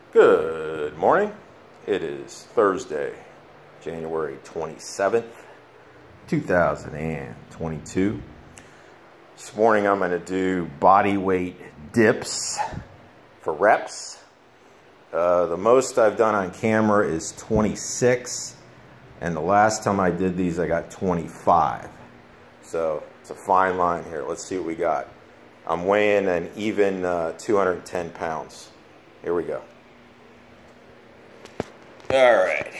Good morning. It is Thursday, January 27th, 2022. This morning I'm going to do body weight dips for reps. The most I've done on camera is 26, and the last time I did these I got 25. So it's a fine line here. Let's see what we got. I'm weighing an even 210 pounds. Here we go. All right.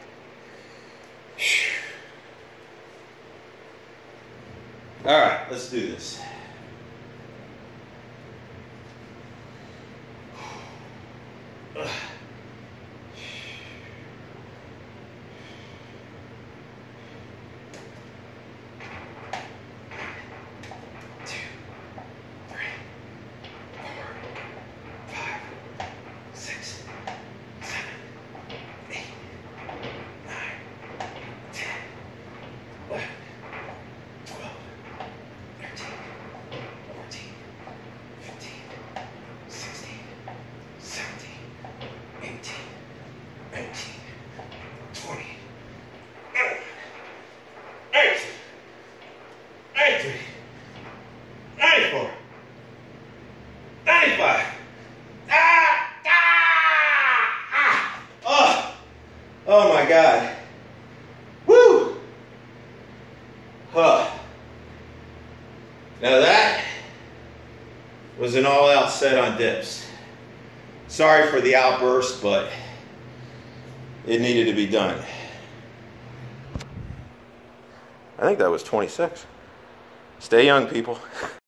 All right, let's do this. Oh my God. Woo! Huh. Now that was an all-out set on dips. Sorry for the outburst, but it needed to be done. I think that was 26. Stay young, people.